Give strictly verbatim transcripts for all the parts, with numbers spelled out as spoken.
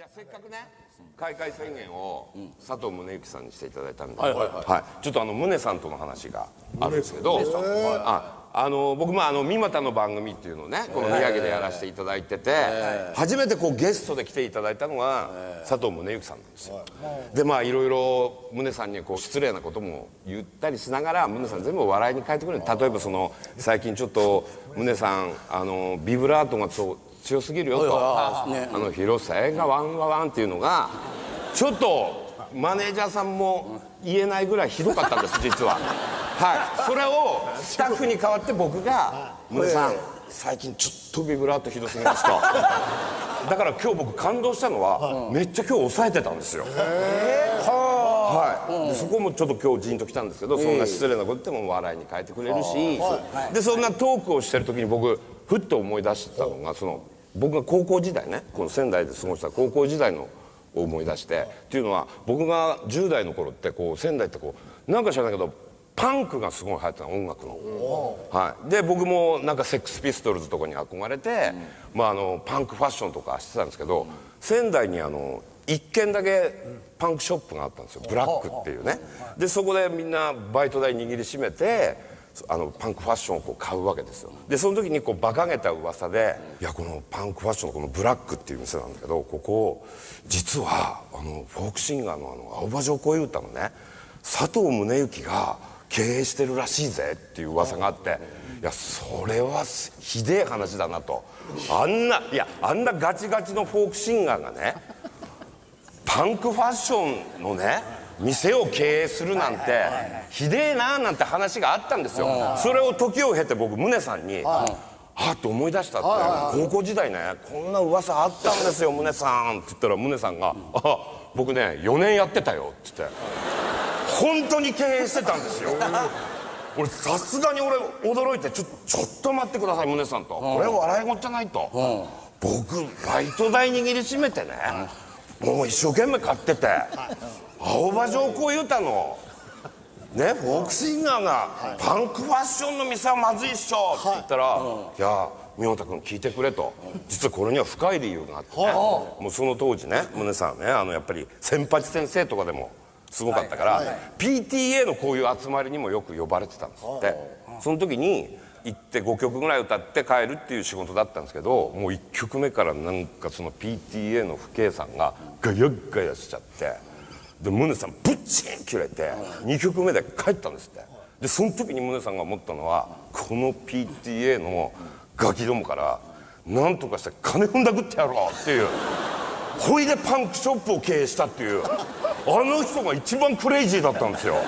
じゃあせっかくね開会宣言を佐藤宗行さんにしていただいたんで、はい、ちょっとあの宗さんとの話があるんですけど、ああの僕もあの三股の番組っていうのをねこの宮城でやらせていただいてて、初めてこうゲストで来ていただいたのが佐藤宗行さんなんですよ。でまあいろいろ宗さんにこう失礼なことも言ったりしながら宗さん全部笑いに変えてくれる。例えばその最近ちょっと宗さんあのビブラートがそう強すぎるよと、あの広瀬がワンワワンっていうのがちょっとマネージャーさんも言えないぐらいひどかったんです実は。はい、それをスタッフに代わって僕が「宗さん最近ちょっとビブラートひどすぎます」と。だから今日僕感動したのはめっちゃ今日抑えてたんですよ。はい、でそこもちょっと今日ジーンときたんですけど、そんな失礼なこと言っても笑いに変えてくれるし、でそんなトークをしてる時に僕ふっと思い出したのが、その僕が高校時代ねこの仙台で過ごした高校時代のを思い出して、っていうのは僕がじゅう代の頃ってこう仙台ってこうなんか知らないけどパンクがすごい流行ってたの音楽の。はい、で僕もなんかセックスピストルズとかに憧れて、うん、まああのパンクファッションとかしてたんですけど、うん、仙台にあの一軒だけパンクショップがあったんですよ、ブラックっていうね。でそこでみんなバイト代握りしめてあのパンクファッションをこう買うわけですよ。でその時にこう馬鹿げた噂で「いやこのパンクファッションのこのブラックっていう店なんだけど、ここ実はあのフォークシンガーのあの青葉城恋歌のね佐藤宗行が経営してるらしいぜ」っていう噂があって、いやそれはひでえ話だなと。あんないやあんなガチガチのフォークシンガーがねパンクファッションのね店を経営するなんてひでえななんて話があったんですよ。それを時を経て僕宗さんに「あっ」と思い出したって、高校時代ねこんな噂あったんですよ宗さんって言ったら、宗さんが「あ僕ねよねんやってたよ」って言って本当に経営してたんですよ。俺さすがに俺驚いて「ちょちょっと待ってください宗さん」と「これ笑い事じゃない」と「僕バイト代握りしめてねもう一生懸命買ってて青葉城恋歌のねフォークシンガーがパンクファッションの店はまずいっしょ」って言ったら「いや三本君聞いてくれ」と「実はこれには深い理由があってね、もうその当時ね宗さんはねあのやっぱり千八先生とかでもすごかったから、ピーティーエー のこういう集まりにもよく呼ばれてたんですって。その時に行ってごきょくぐらい歌って帰るっていう仕事だったんですけど、もういっきょくめからなんかその ピーティーエー の父兄さんがガヤガヤしちゃって、で宗さんブッチン切れてにきょくめで帰ったんですって。でその時に宗さんが思ったのは、この ピーティーエー のガキどもからなんとかして金踏んだくってやろうっていう、ほいでパンクショップを経営したっていう、あの人が一番クレイジーだったんですよ。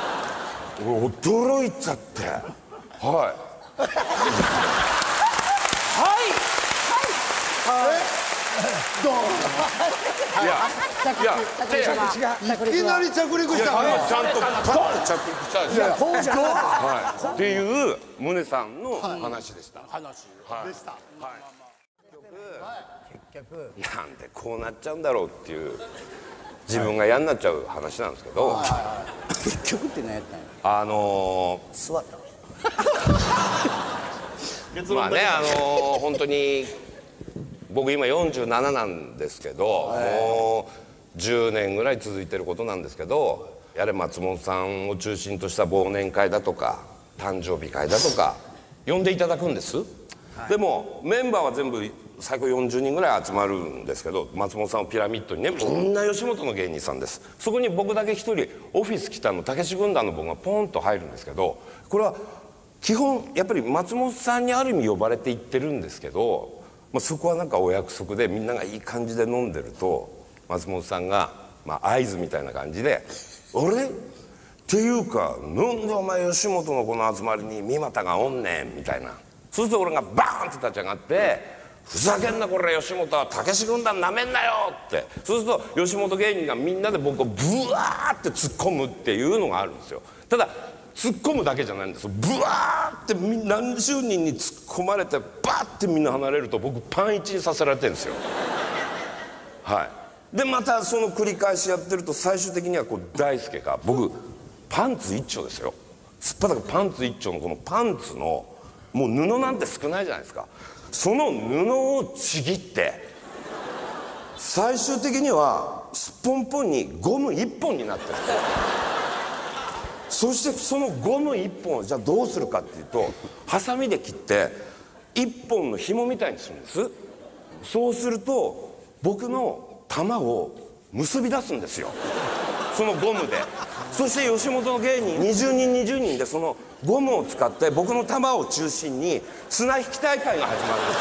驚いちゃって、はいはいどういやいやいきなり着陸したの。ちゃんとパッと着陸したんですよ。 こうじゃなはい、っていう宗さんの話でした。 話でした。 結局なんでこうなっちゃうんだろうっていう自分が嫌になっちゃう話なんですけど、 結局って何やったんや。 あの座ったまあねあの本当に僕今よんじゅうなななんですけど、もうじゅうねんぐらい続いてることなんですけど、やれ松本さんを中心とした忘年会だとか誕生日会だとか呼んでいただくんです、はい、でもメンバーは全部最高よんじゅうにんぐらい集まるんですけど、松本さんのピラミッドにねみんな吉本の芸人さんです。そこに僕だけ一人オフィス来たのたけし軍団の僕がポンと入るんですけど、これは基本やっぱり松本さんにある意味呼ばれていってるんですけど、まあ、そこはなんかお約束でみんながいい感じで飲んでると松本さんが、まあ、合図みたいな感じで「あれっていうかなんでお前吉本のこの集まりに三股がおんねん」みたいな。そうすると俺がバーンって立ち上がって「ふざけんなこれ吉本はたけし軍団なめんなよ」って。そうすると吉本芸人がみんなで僕をブワーって突っ込むっていうのがあるんですよ。ただ突っ込むだけじゃないんですよ。ブワーって何十人に突っ込まれてバーってみんな離れると僕パンイチにさせられてるんですよ。はい。でまたその繰り返しやってると最終的にはこう大輔が僕パンツ一丁ですよ。すっぱだかパンツ一丁のこのパンツのもう布なんて少ないじゃないですか。その布をちぎって最終的にはすっぽんぽんにゴムいっぽんになってるんですよ。そしてそのゴムいっぽんをじゃあどうするかっていうと、ハサミで切っていっぽんの紐みたいにするんです。そうすると僕の玉を結び出すんですよ、そのゴムで。そして吉本の芸人にじゅうにんにじゅうにんでそのゴムを使って僕の玉を中心に綱引き大会が始まるんです。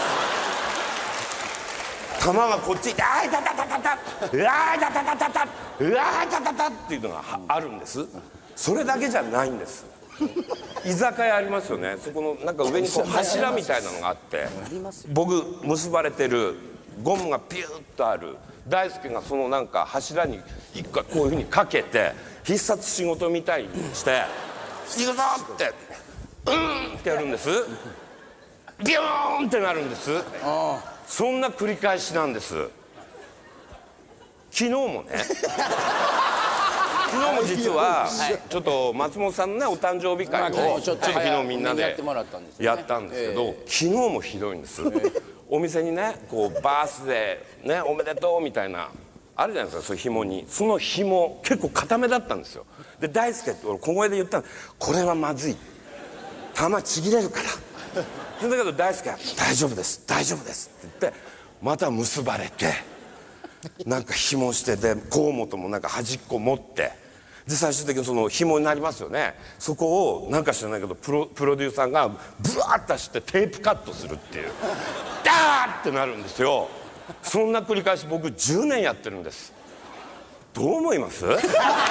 玉がこっち行って「あいたたたたたうわーいたたたたたうわーいたたた」っていうのがあるんです。それだけじゃないんです。居酒屋ありますよね、そこのなんか上にこう柱みたいなのがあって、僕結ばれてるゴムがピューッとある大輔がそのなんか柱に一回こういうふうにかけて必殺仕事みたいにして「行くぞ!」って「うん!」ってやるんです。ビューンってなるんです。そんな繰り返しなんです。昨日もね昨日も実はちょっと松本さんのねお誕生日会をちょっと昨日みんなでやったんですけど、昨日もひどいんです。お店にねこうバースデーねおめでとうみたいなあるじゃないですか、そういう紐に。その紐結構固めだったんですよ。で大輔って俺小声で言ったの、これはまずい、玉ちぎれるからだけど大輔は「大丈夫です大丈夫です」って言ってまた結ばれてなんか紐してで河本もなんか端っこ持ってで最終的にその紐になりますよね。そこをなんか知らないけどプロ、プロデューサーがブワーッとしてテープカットするっていうダーってなるんですよ。そんな繰り返し僕じゅうねんやってるんです。どう思います？ クエスチョンで終わ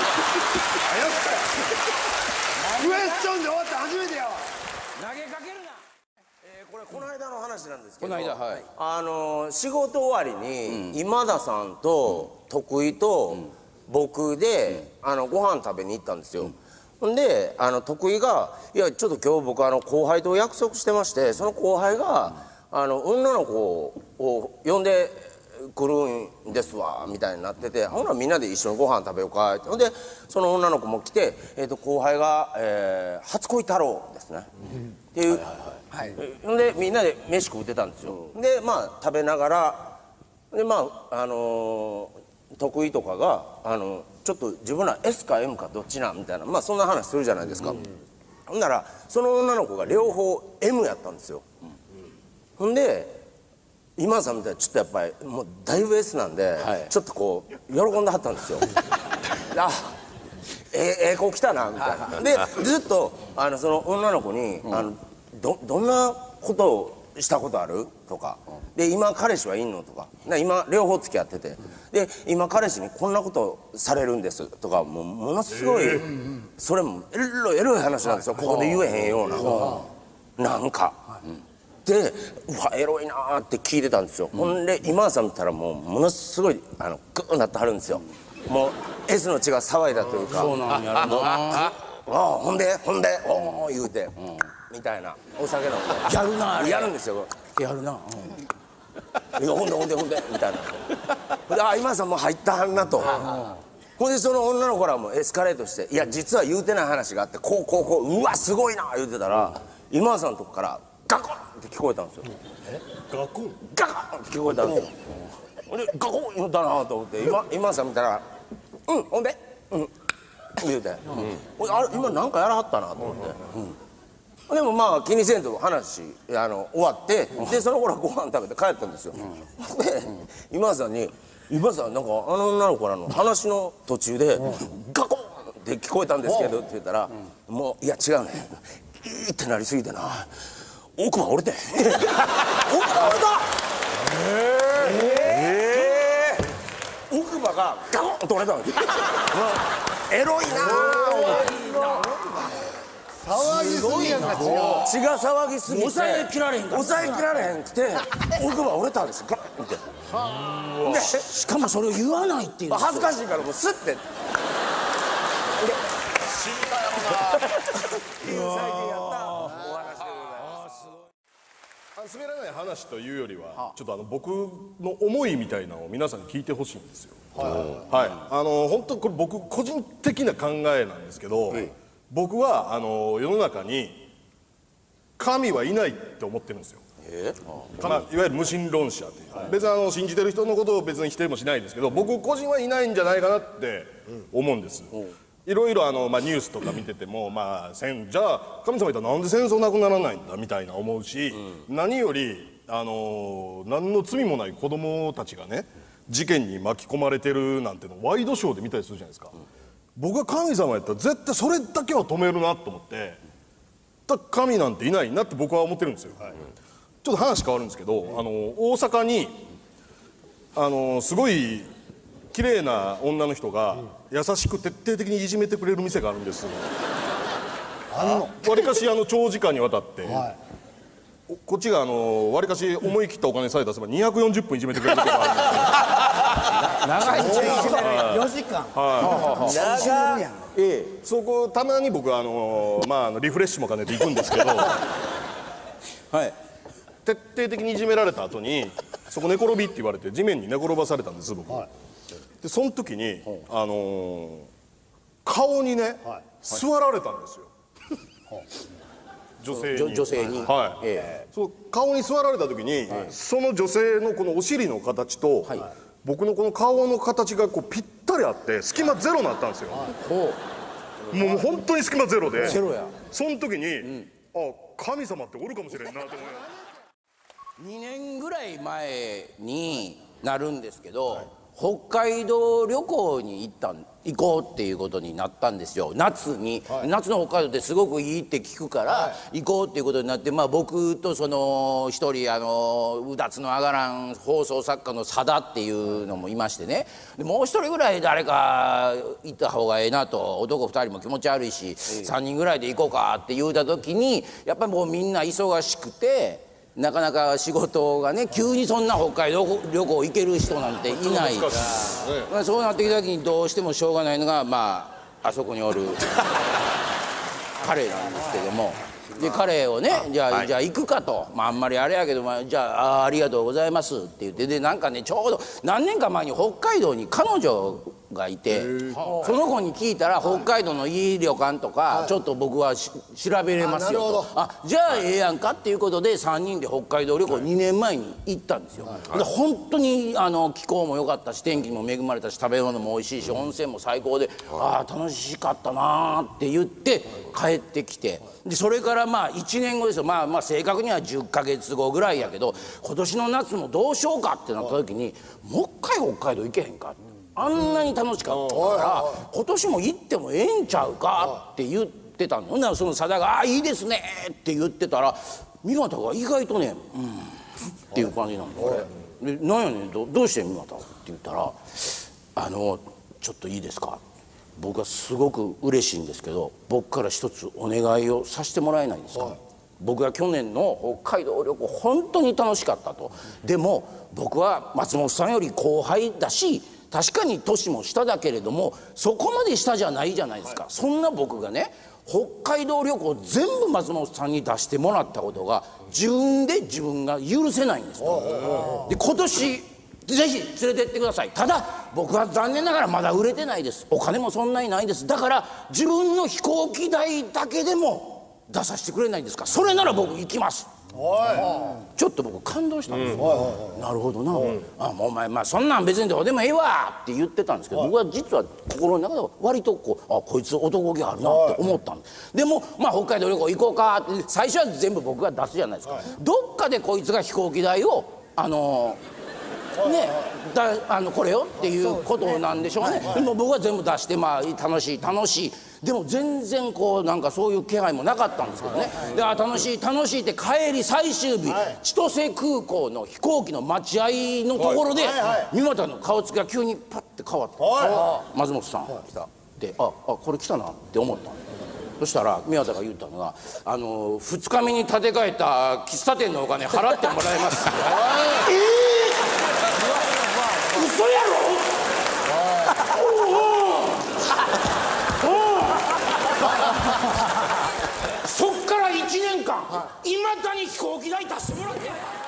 って初めてやわ。 投げかけるな。 えーこれこの間の話なんですけど、 この間はい、 あのー仕事終わりに今田さんと徳井と僕で、あのご飯食べに行ったんですよ。ほんであの徳井が「いやちょっと今日僕あの後輩と約束してまして、その後輩があの女の子を呼んでくるんですわ」みたいになってて、ほなみんなで一緒にご飯食べようかって。ほんでその女の子も来て、えー、と後輩が、えー初恋太郎ですね、っていう。ほんでみんなで飯食うてたんですよ。でまあ食べながらでまああのー徳井とかがあのちょっと自分ら エス か エム かどっちなんみたいな、まあそんな話するじゃないですか。ほんならその女の子が両方 エム やったんですよ。ほんで今田さんみたいにちょっとやっぱりもうだいぶ エス なんで、ちょっとこう喜んではったんですよ。あええええ子来たなみたいな。でずっとあのその女の子に「あのどどんなことをしたことある?」とかで「今彼氏はいんの?」とか今両方付き合っててで今彼氏にこんなことされるんですとかもうものすごいそれもエロいエロい話なんですよ、ここで言えへんようななんか。でうわエロいなーって聞いてたんですよ。ほんで今田さん見たらもうものすごいあのグーなってはるんですよ。もう エス の血が騒いだというか。そうなんやろな。ああほんでほんでおお言うてみたいなお酒飲んでやるなあれやるんですよ。 やるな、 いやほんでほんでほんでみたいな。であ今田さんも入ったはんなと。ほんでその女の子らもエスカレートして「いや実は言うてない話があってこうこうこううわすごいな」言うてたら今田さんのとこからガコンって聞こえたんですよ。 えガコンガコンって聞こえたんですよ。ほんでガコン言うたなと思って今今田さん見たら「うんほんでうん」言うて「あれ今なんかやらはったな」と思って。でもまあ気にせんと話あの終わってでその頃はご飯食べて帰ったんですよ。で今田さんに「今田さんなんかあの女の子らの話の途中でガコンって聞こえたんですけど」って言ったら「もういや違うねいいってなりすぎてな奥歯折れて奥歯折れた!」ええ奥歯がガコンと折れたんです。エロいな騒ぎすぎやんか違う血が騒ぎすぎて抑えきられへんかった抑えきられへんくて奥歯折れたんですよガッて。でしかもそれを言わないっていう恥ずかしいからもうスッてで死んだよな最近やったお話でございます。 滑らない話というよりはちょっとあの僕の思いみたいなのを皆さんに聞いてほしいんですよ。はいあの本当これ僕個人的な考えなんですけど、僕はあの世の中に神はいないって思ってるんですよ。 まあ、いわゆる無神論者っていう、別にあの信じてる人のことを別に否定もしないですけど、僕個人はいないんじゃないかなって思うんです。いろいろあの、まあ、ニュースとか見てても、まあ、せんじゃあ神様いたらなんで戦争なくならないんだみたいな思うし、うん、何よりあの何の罪もない子供たちがね事件に巻き込まれてるなんてのワイドショーで見たりするじゃないですか、うん、僕が神様やったら絶対それだけは止めるなと思って、だ神なんていないなって僕は思ってるんですよ、はい、ちょっと話変わるんですけど、あの大阪にあのすごい綺麗な女の人が優しく徹底的にいじめてくれる店があるんです。わりかしあの長時間にわたって、はい、こっちがあのわりかし思い切ったお金さえ出せばにひゃくよんじゅっぷんいじめてくれる店があるんです。長いんですよ。よじかん。はい。長い。ええ、そこたまに僕あのまああのリフレッシュも兼ねて行くんですけど、はい。徹底的にいじめられた後にそこ寝転びって言われて地面に寝転ばされたんです僕。はい、でその時に、あのー、顔にね、はい、座られたんですよ、はい、女性に。女性に、はい、えー、そう顔に座られた時に、はい、その女性のこのお尻の形と、はい、僕のこの顔の形がこうぴったりあって隙間ゼロになったんですよ、はい、もう本当に隙間ゼロで、ゼロや。その時に、うん、あ、神様っておるかもしれんなと思います。 にねんぐらい前になるんですけど、はい、北海道旅行に行ったん行こうっていうことになったんですよ、夏に、はい、夏の北海道ってすごくいいって聞くから、はい、行こうっていうことになって、まあ僕とその一人あのうだつの上がらん放送作家の佐田っていうのもいましてね、でもう一人ぐらい誰か行った方がええなと、男ふたりも気持ち悪いし、うん、さんにんぐらいで行こうかって言うた時にやっぱりもうみんな忙しくて。なかなか仕事がね、急にそんな北海道旅行行ける人なんていないから、まあ、そうなってきた時にどうしてもしょうがないのが、まああそこにおる彼なんですけども、で彼をね、じゃあ、はい、じゃあ行くかと、まああんまりあれやけど、まあ、じゃあ あ, ありがとうございますって言って、でなんかねちょうど何年か前に北海道に彼女がいて、その子に聞いたら北海道のいい旅館とかちょっと僕は調べれますよと、あじゃあええやんかっていうことでさんにんで北海道旅行にねんまえに行ったんですよ。で本当にあの気候も良かったし天気も恵まれたし食べ物も美味しいし温泉も最高で、ああ楽しかったなって言って帰ってきて、でそれからまあいちねんごですよ。まあまあ正確にはじゅっかげつごぐらいやけど、今年の夏もどうしようかってなった時にもう一回北海道行けへんかって。あんなに楽しかったから今年も行ってもええんちゃうかって言ってたの。ほんならその佐田が「ああいいですね」って言ってたら三股が意外とね「うん」っていう感じなんですね。で「なんやねん ど, どうして三股?」って言ったら「あのちょっといいですか、僕はすごく嬉しいんですけど僕から一つお願いをさせてもらえないんですか。僕は去年の北海道旅行本当に楽しかったと。でも僕は松本さんより後輩だし確かに年も下だけれどもそこまで下じゃないじゃないですか、はい、そんな僕がね北海道旅行全部松本さんに出してもらったことが自分で自分が許せないんですと。で今年ぜひ連れてってください。ただ僕は残念ながらまだ売れてないです。お金もそんなにないです。だから自分の飛行機代だけでも出させてくれないんですか。それなら僕行きます。ちょっと僕感動したんですよ、うん、なるほどな、うん、あもうお前まあそんなん別にどうでもええわって言ってたんですけど、僕は実は心の中では割とこうあこいつ男気あるなって思ったんです。でもまあ北海道旅行行こうかって最初は全部僕が出すじゃないですか、はい、どっかでこいつが飛行機代をあのー、ねだあのこれよっていうことなんでしょうね。でも僕は全部出してまあ楽しい楽しいでも全然こうなんかそういう気配もなかったんですけどね。であ楽しい楽しいって帰り最終日、はい、千歳空港の飛行機の待合のところで、はいはい、三股の顔つきが急にパッて変わって、はい、松本さん来たでああこれ来たなって思ったの。そしたら三股が言ったのがあのふつかめに建て替えた喫茶店のお金払ってもらえますえー、嘘やろそっからいちねんかんいまだに飛行機代出してもらって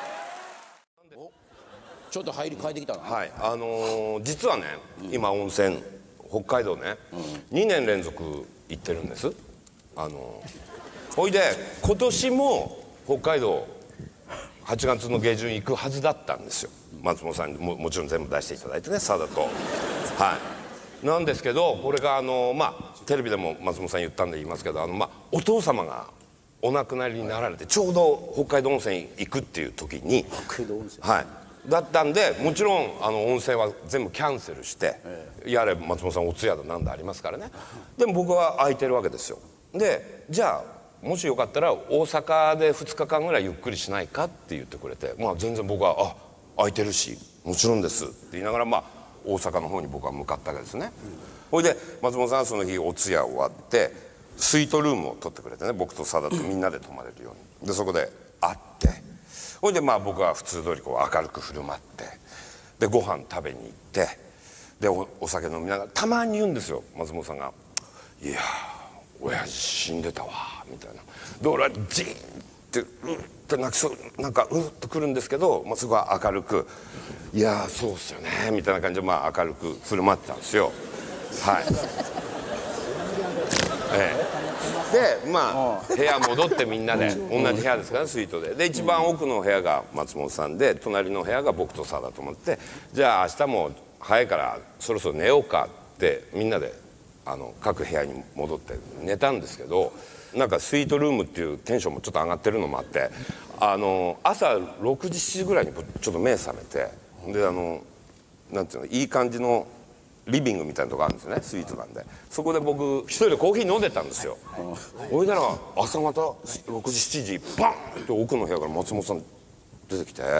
ちょっと入り変えてきたな。 はいあのー、実はね、うん、今温泉北海道ね、うん、にねん連続行ってるんです。あのー、ほいで今年も北海道はちがつの下旬行くはずだったんですよ。松本さんに も, もちろん全部出していただいてね、さだと。はいなんですけど、これがあのまあテレビでも松本さん言ったんで言いますけど、あのまあお父様がお亡くなりになられて、ちょうど北海道温泉行くっていう時に、 北海道温泉、 はいだったんで、もちろんあの温泉は全部キャンセルして、やれ松本さんお通夜だなんだありますからね。でも僕は空いてるわけですよ。でじゃあもしよかったら大阪でふつかかんぐらいゆっくりしないかって言ってくれて、まあ全然僕は「あ空いてるしもちろんです」って言いながら、まあ大阪の方に僕は向かったわけですね。ほいで松本さんはその日お通夜終わってスイートルームを取ってくれてね、僕とさだとみんなで泊まれるように。でそこで会って、ほいでまあ僕は普通通りこう明るく振る舞って、でご飯食べに行って、で お, お酒飲みながらたまに言うんですよ、松本さんが「いや親父死んでたわ」みたいな。で俺はジーンってうって泣きそう、なんかうっとくるんですけど、まあ、そこは明るく「いやそうっすよね」みたいな感じでまあ明るく振る舞ってたんですよ。はいええ、でまあ部屋戻ってみんなで同じ部屋ですから、スイートで。で一番奥の部屋が松本さんで、隣の部屋が僕とさだと思って、じゃあ明日も早いからそろそろ寝ようかってみんなであの各部屋に戻って寝たんですけど、なんかスイートルームっていうテンションもちょっと上がってるのもあって、あの朝ろくじしちじぐらいにちょっと目覚めて、であのなんていうの、いい感じのリビングみたいなとこあるんですよね、スイートなんで。そこで僕一人でコーヒー飲んでたんですよ。ほいだら朝方ろくじしちじバンって奥の部屋から松本さん出てきて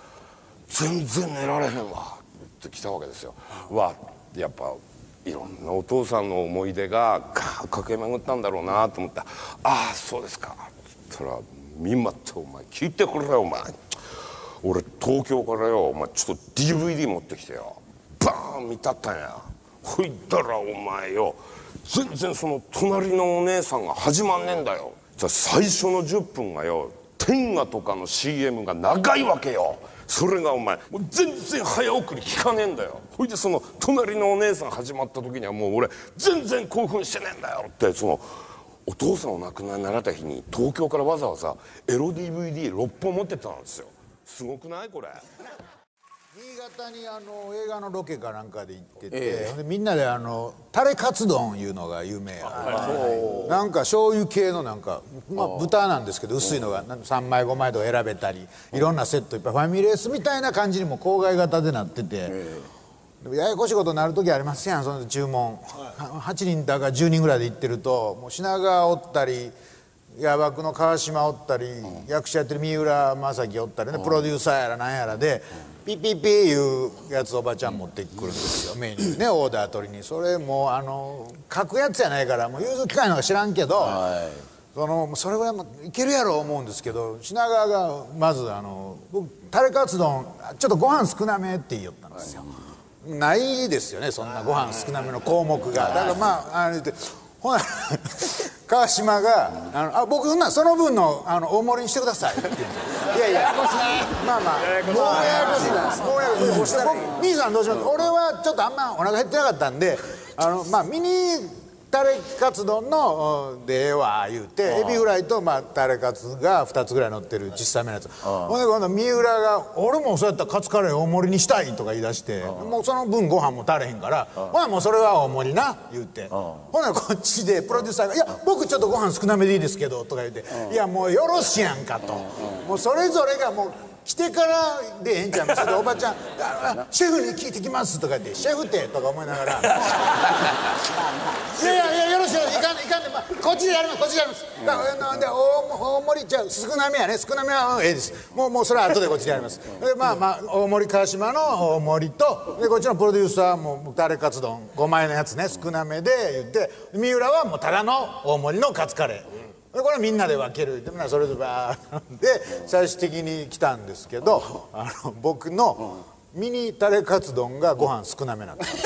「全然寝られへんわ」って来たわけですよ。わやっぱいろんなお父さんの思い出がガーッ駆け巡ったんだろうなと思って「ああそうですか」っつったら「みんまってお前聞いてくれよお前、俺東京からよお前ちょっと ディーブイディー 持ってきてよバーン見たったんや。ほいだらお前よ全然その隣のお姉さんが始まんねえんだよ。じゃあ最初のじゅっぷんがよ天下とかの シーエム が長いわけよ。それがお前もう全然早送り聞かねえんだよ。ほいでその隣のお姉さん始まった時にはもう俺全然興奮してねえんだよって、そのお父さんお亡くなりになられた日に東京からわざわざエロ ディーブイディーろっぽん持ってったんですよ。すごくないこれ。 新潟にあの映画のロケかなんかで行ってて、ええ、みんなであのタレカツ丼いうのが有名や、はい、なんか醤油系のなんか、まあ、豚なんですけど薄いのがさんまいごまいとか選べたり、いろんなセットいっぱいファミレスみたいな感じにも郊外型でなってて、ええ、ややこしいことになる時ありますやん、その注文、はい、はちにんだかじゅうにんぐらいで行ってるともう品川おったり矢場の川島おったり、うん、役者やってる三浦正樹おったりね、うん、プロデューサーやらなんやらで、うん、ピッピッピーいうやつおばちゃん持ってくるんですよ、メニューね、オーダー取りに。それもうあの書くやつやないからもう融通機会のか知らんけど、はい、そのそれぐらいもいけるやろ思うんですけど、品川がまずあの僕タレカツ丼ちょっとご飯少なめって言いよったんですよ、はい、ないですよねそんなご飯少なめの項目が。だからまああれでほな川島が「あのあ僕その分のあの大盛りにしてください」って言うんですよ。いやいやまあまあもうややこしいな、もうややこしいな。兄さんどうします？俺はちょっとあんまお腹減ってなかったんで、あのまあミニタレカツ丼のでええわ言うて、エビフライとまあタレカツがふたつぐらい乗ってる小さめのやつ。ほんで今度三浦が「俺もそうやったらカツカレー大盛りにしたい」とか言い出して、もうその分ご飯も足れへんから「ほなもうそれは大盛りな」言うて、ほなこっちでプロデューサーが「いや僕ちょっとご飯少なめでいいですけど」とか言うて「いやもうよろしやんか」と。もうそれぞれがもう来てからでええんちゃう。それでおばちゃん「シェフに聞いてきます」とか言って「シェフって」とか思いながら「いやいやいやよろしいよいかんでいかんで、まあ、こっちでやりますこっちでやります」うん、なんで大大盛りちゃう少なめやね、少なめは、うん、ええです、もうもうそれは後でこっちでやります。でまあまあ大盛り川島の大盛りとでこっちのプロデューサーもタレカツ丼ごまいのやつね少なめで言って、三浦はもうただの大盛りのカツカレー、これはみんなで分けるでそれぞれバーで最終的に来たんですけど、あの僕のミニタレカツ丼がご飯少なめなんです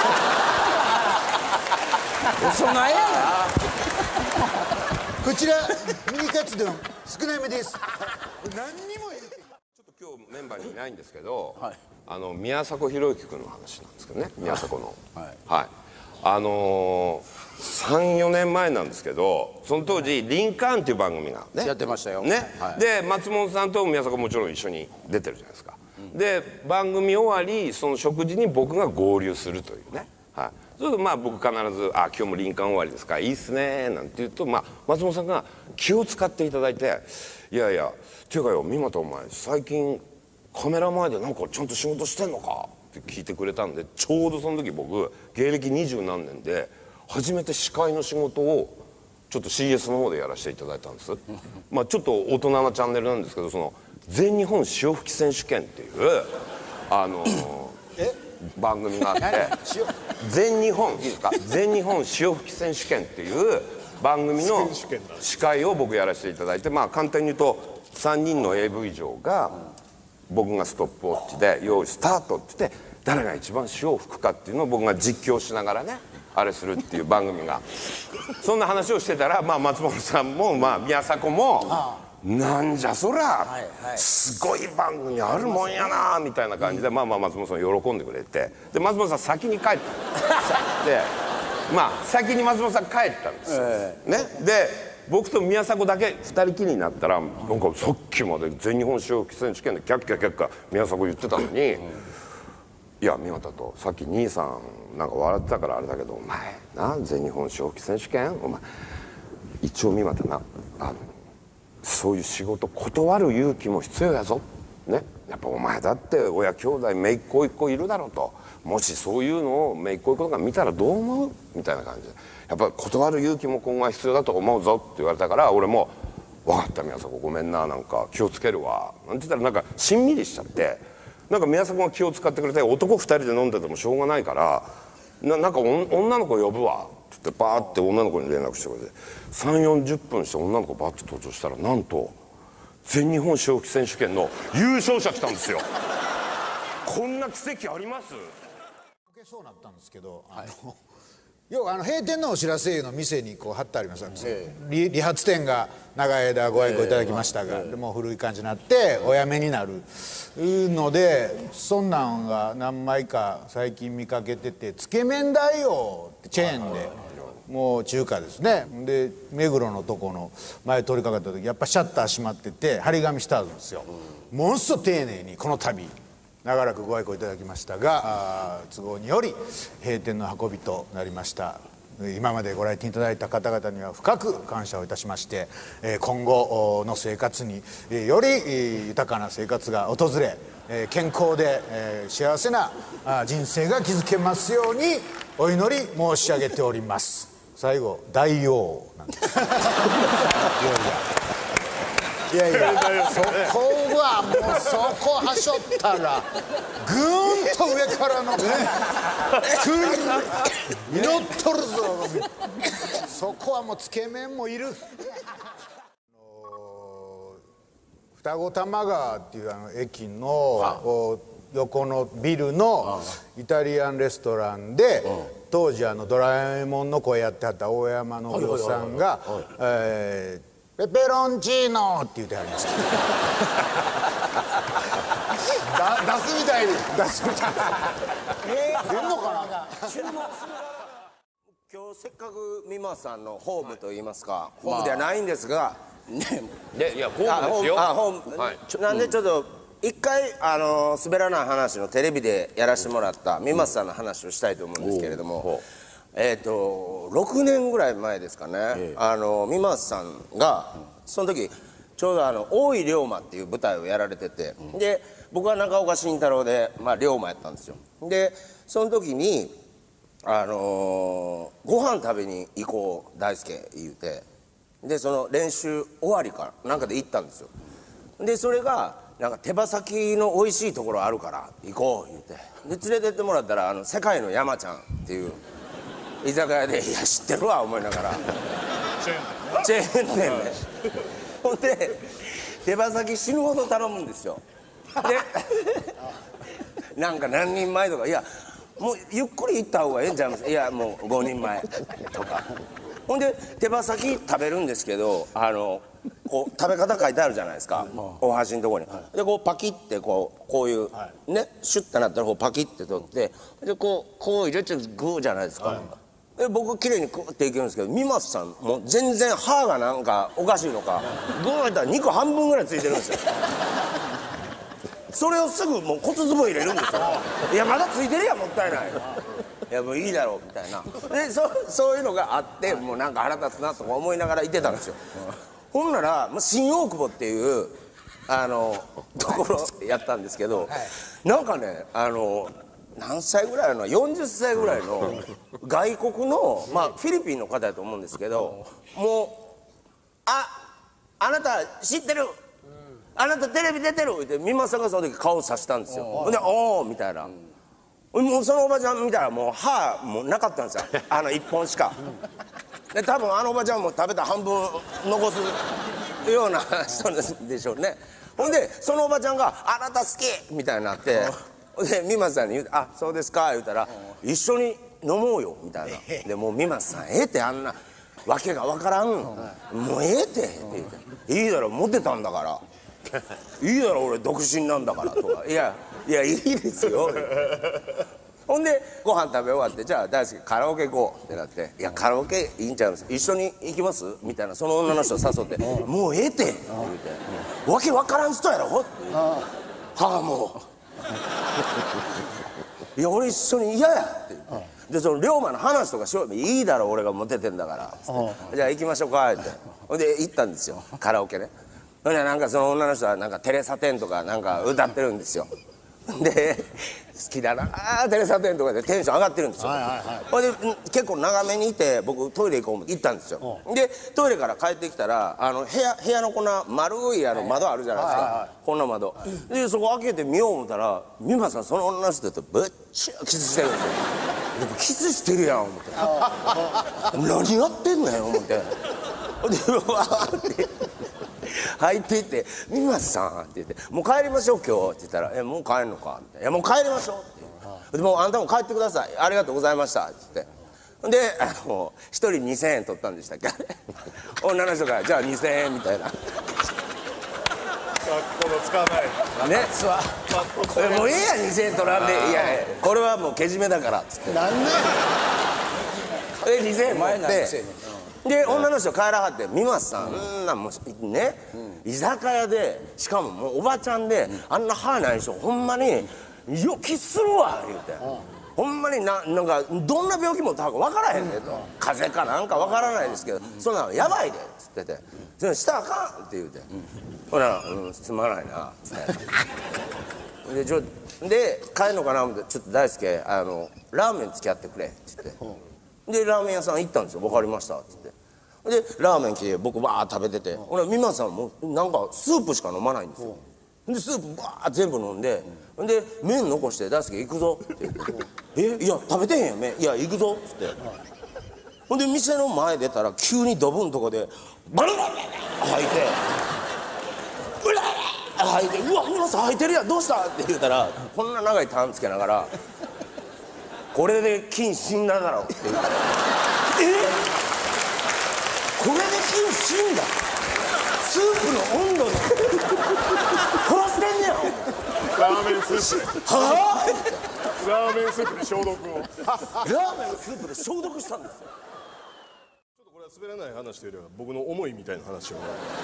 そないやなこちらミニカツ丼少なめです。何にも言ってちょっと今日メンバーにいないんですけど、はい、あの宮迫博之君の話なんですけどね、宮迫のはい、はい、 あのーさんよねんまえなんですけど、その当時「リンカーン」っていう番組がねやってましたよね、 はいで松本さんと宮迫もちろん一緒に出てるじゃないですか、うん、で番組終わりその食事に僕が合流するというね、はい、それでまあ僕必ず「あ今日もリンカーン終わりですか、いいっすね」なんて言うと、まあ、松本さんが気を使っていただいて「いやいやっていうかよ三股お前最近カメラ前でなんかちゃんと仕事してんのか?」って聞いてくれたんで、ちょうどその時僕芸歴二十何年で初めて司会の仕事をちょっと シーエス の方でやらせていただいたんですまあちょっと大人なチャンネルなんですけど、その全日本潮吹き選手権っていうあの番組があって全日本いいですか全日本潮吹き選手権っていう番組の司会を僕やらせていただいて、まあ簡単に言うとさんにんの エーブイ 嬢が僕がストップウォッチで「用意スタート」って言って誰が一番潮を吹くかっていうのを僕が実況しながらねあれするっていう番組がそんな話をしてたら、まあ、松本さんも、まあ、宮迫も「なんじゃそらすごい番組あるもんやな」みたいな感じで、まあまあ松本さん喜んでくれて、で松本さん先に帰ったでまあ先に松本さん帰ったんですよ、ね、で僕と宮迫だけふたりきりになったら、なんかさっきまで全日本潮吹き選手権でキャッキャキャッキャ宮迫言ってたのに「いや三股とさっき兄さんなんか笑ってたからあれだけどお前な全日本潮吹き選手権お前一応三股なあのそういう仕事断る勇気も必要やぞ」ね、やっぱお前だって親兄弟姪っ子一個いるだろうと、もしそういうのを姪っ子一個が見たらどう思うみたいな感じで、やっぱ断る勇気も今後は必要だと思うぞって言われたから、俺も「分かった宮迫ごめんな、なんか気をつけるわ」なんて言ったらなんかしんみりしちゃって。なんか宮迫が気を使ってくれて男ふたりで飲んでてもしょうがないから「ななんか女の子呼ぶわ」って言ってバーって女の子に連絡してくれてさんじゅうよんじゅっぷんして女の子バッて登場したら、なんと全日本潮吹き選手権の優勝者来たんですよこんな奇跡あります？ そうなったんですけど、あの要はあの閉店のお知らせの店にこう貼ってあります、理理髪店が長い間ご愛顧いただきましたが、でもう古い感じになっておやめになるので、そんなんが何枚か最近見かけてて「つけ麺だよ」ってチェーンでもう中華ですね、で目黒のとこの前通りかかった時やっぱシャッター閉まってて張り紙してあるんですよ。ものすごく丁寧にこの度長らくご愛顧いただきましたが、都合により閉店の運びとなりました。今までご来店いただいた方々には深く感謝をいたしまして、今後の生活により豊かな生活が訪れ、健康で幸せな人生が築けますようにお祈り申し上げております。最後大王なんですいやいやそこはもうそこはしょったらぐーんと上からの急に祈っとるぞそこはもうつけ麺もいる。二子玉川っていうあの駅の横のビルのイタリアンレストランで当時あのドラえもんの声やってはった大山信夫さんがえーペペロンチーノって言ってはりましただ出すみたいに出すみたいにえー、出んのかな今日せっかく三馬さんのホームといいますか、ホームではないんですが、ね、 いやホームですよ。 あホーム、はい、なんでちょっと一回あの滑らない話のテレビでやらせてもらった三馬さんの話をしたいと思うんですけれども、えっとろくねんぐらい前ですかね、ええ、あの三馬さんがその時ちょうどあの大井龍馬っていう舞台をやられてて、うん、で僕は中岡慎太郎で、まあ、龍馬やったんですよ。でその時にあのー、ご飯食べに行こう大輔言うて、でその練習終わりからなんかで行ったんですよ。でそれがなんか手羽先の美味しいところあるから行こう言うて、で連れてってもらったらあの世界の山ちゃんっていう居酒屋で「いや知ってるわ」思いながらチェーン店でほんで手羽先死ぬほど頼むんですよ。でなんか何人前とか「いやもうゆっくり行った方がええんちゃいます」「いやもうごにんまえ」とかほんで手羽先食べるんですけど、あのこう食べ方書いてあるじゃないですか、お箸のところに。でこうパキッてこうこういうねシュッてなったらこうパキッて取って、でこうこう入れてグーじゃないですか。 で僕綺麗にクーっていけるんですけど、三松さんもう全然歯がなんかおかしいのかグーッと肉半分ぐらいついてるんですよ。それをすぐもう骨壺入れるんですよ。いやまだついてるやん、もったいない。いやもういいだろうみたいな。で そ, そういうのがあってもうなんか腹立つなとか思いながらいてたんですよ。ほんなら新大久保っていうあのところやったんですけど、なんかねあの何歳ぐらいのよんじゅっさいぐらいの外国のまあフィリピンの方だと思うんですけど、もう「ああなた知ってる、あなたテレビ出てる」って三松さんがその時顔さしたんですよ。ほんで「おお」みたいな。もうそのおばちゃん見たらもう歯もうなかったんですよ、あのいっぽんしか。で多分あのおばちゃんも食べた半分残すような人でしょうね。ほんでそのおばちゃんが「あなた好き」みたいになって、で三松さんに言うて「あそうですか」言うたら「一緒に飲もうよ」みたいな。でもう三松さん「ええってあんなわけがわからん、もうええって」って言って「いいだろモテたんだからいいだろ俺独身なんだから」とか「いやいやいいですよ」ほんでご飯食べ終わって「じゃあ大好きカラオケ行こう」ってなって「いやカラオケいいんちゃいます、一緒に行きます?」みたいな。その女の人を誘って「もうええって」って言うて「わけわからん人やろ」って言うて「はあもういや俺一緒に嫌や」って言って。でその龍馬の話とかしよう。いいだろ俺がモテてんだからつって「じゃあ行きましょうか」ってほんで行ったんですよ、カラオケね。ほんでなんかその女の人はなんかテレサテンとかなんか歌ってるんですよ。で好きだなあテレサテンとかでテンション上がってるんですよ。ほんで結構長めにいて僕トイレ行こう思って行ったんですよ。でトイレから帰ってきたらあの部屋部屋のこんな丸いあの窓あるじゃないですか、こんな窓でそこ開けて見よう思ったら三松さんその女の人とぶっちゃキスしてるんですよ。でもキスしてるやん思って何やってんのよ思って。でわーって入っていって「三松さん」って言って「もう帰りましょう今日」って言ったら「えもう帰るのか」みたいな「いやもう帰りましょう」って「でもあんたも帰ってくださいありがとうございました」って言ってであのひとりにせんえん取ったんでしたっけ女の人が「じゃあにせんえん」みたいな。 この使わないねもうええやんにせんえん取らんで「いやこれはもうけじめだから」っつってなんででにせんえん持ってで女の人帰らはって「三松さんんなんもうね居酒屋でしかももうおばちゃんであんな歯ない人ほんまによきするわ」言うてほんまにななんかどんな病気も多分分からへんねんと風邪かなんか分からないですけどそんなのやばいでっつってて「それしたらあかん」って言うてほら「うんすまないな」でちょで帰るのかな思って「ちょっと大輔あのラーメン付き合ってくれ」って言ってでラーメン屋さん行ったんですよ。「分かりました」っつってでラーメン来て僕バーッ食べててほら三松さんもなんかスープしか飲まないんですよ。でスープバーッ全部飲んでで麺残して「大輔行くぞ」って言って「えいや食べてへんやん麺いや行くぞ」っつってほんで店の前出たら急にドブんとこでバラバラバラ吐いて「うらら吐いてうわ三松さん吐いてるやんどうした?」って言うたらこんな長いターンつけながら「これで金死んだだろ」って言うから「えこれで金死んだスープの温度で殺してんねやんラーメンスープはでラーメンスープで消毒をあラーメンのスープで消毒したんですよ。 ちょっとこれは滑らない話というよりは僕の思いみたいな話を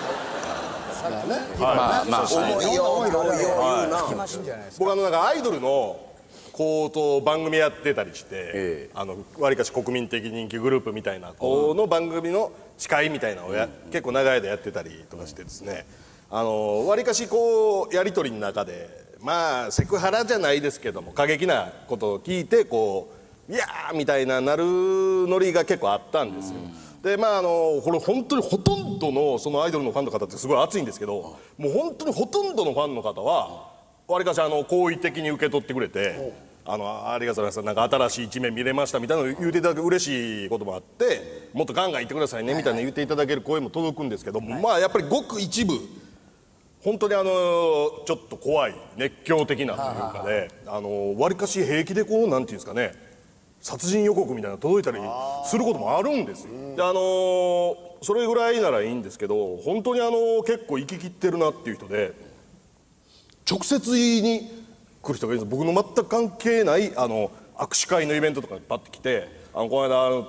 まあまあ重いよ今日よう言うな僕あのなんかアイドルのこうと番組やってたりして、 ええあのわりかし国民的人気グループみたいなこの番組の司会みたいなのをや、うん、結構長い間やってたりとかしてですね、あのわりかしこうやり取りの中でまあセクハラじゃないですけども過激なことを聞いてこういやーみたいななるノリが結構あったんですよ。うん、でまああのこれ本当にほとんどのそのアイドルのファンの方ってすごい熱いんですけど、もう本当にほとんどのファンの方はわりかしあの好意的に受け取ってくれて。あのありがとうございますなんか新しい一面見れましたみたいなのを言っていただく嬉しいこともあってもっとガンガン言ってくださいねみたいな言っていただける声も届くんですけども、まあやっぱりごく一部本当にあのちょっと怖い熱狂的なというかであのわりかし平気でこうなんていうんですかね殺人予告みたいなの届いたりすることもあるんですよ。であのそれぐらいならいいんですけど本当にあの結構生き切ってるなっていう人で直接言いに来る人がいるんです。僕の全く関係ないあの握手会のイベントとかにパッて来て「あのこの間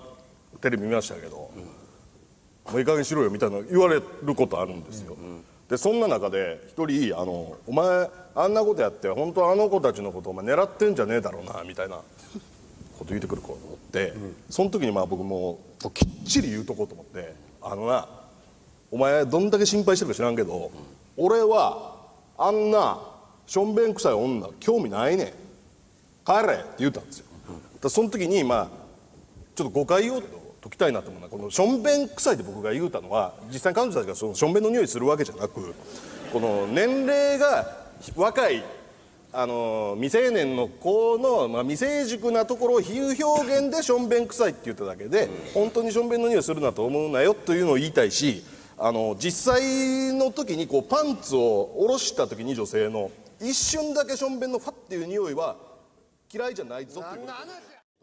テレビ見ましたけど、もういい加減しろよみたいな言われることあるんですよ。でそんな中で一人あの「お前あんなことやって本当はあの子たちのことお前狙ってんじゃねえだろうな」みたいなこと言ってくる子がおって、その時にまあ僕もきっちり言うとこうと思って「あのなお前どんだけ心配してるか知らんけど、俺はあんなしょんべん臭い女興味ないねん帰れ」って言ったんですよ。だその時にまあちょっと誤解を解きたいなと思うのは、このしょんべん臭いって僕が言うたのは実際に彼女たちがそのしょんべんの匂いするわけじゃなく、この年齢が若いあの未成年の子の、まあ、未成熟なところを比喩表現でしょんべん臭いって言っただけで、本当にしょんべんの匂いするなと思うなよというのを言いたいし、あの実際の時にこうパンツを下ろした時に女性の一瞬だけしょんべんのファッっていう匂いは嫌いじゃないぞっていうこと。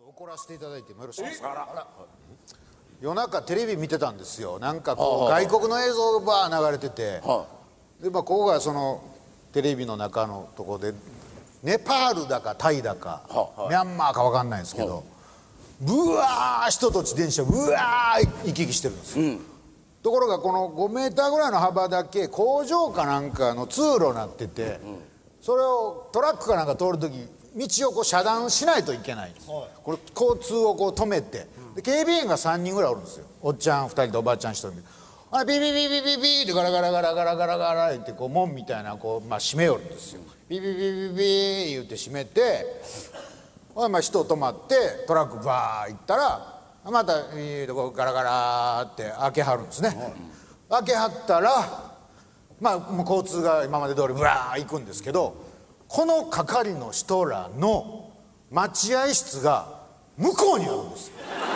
怒らせていただいてもよろしいですか。夜中テレビ見てたんですよ。なんかこう外国の映像が流れてて、でまあここがそのテレビの中のところでネパールだかタイだかミャンマーか分かんないんですけど、ブワー人と自転車ブワー行き来してるんですよ。ところがこのごメーターぐらいの幅だけ工場かなんかの通路になってて、それをトラックかなんか通る時道をこう遮断しないといけないんです。これ交通をこう止めて、で警備員がさんにんぐらいおるんですよ。おっちゃんふたりとおばあちゃんひとりで、あれビビビビビビってガラガラガラガラガラガラってこう門みたいなこうまあ閉めよるんですよ。ビビビビビ言うて閉めて、まあ人止まってトラックバー行ったらまたえーこうガラガラって開けはるんですね。開けはったらまあもう交通が今まで通りブワー行くんですけど、この係の人らの待合室が向こうにあるんですよ。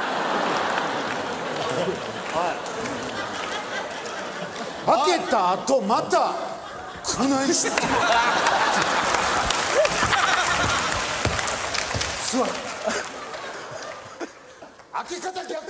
開けた後また来ないし座る開け方逆や。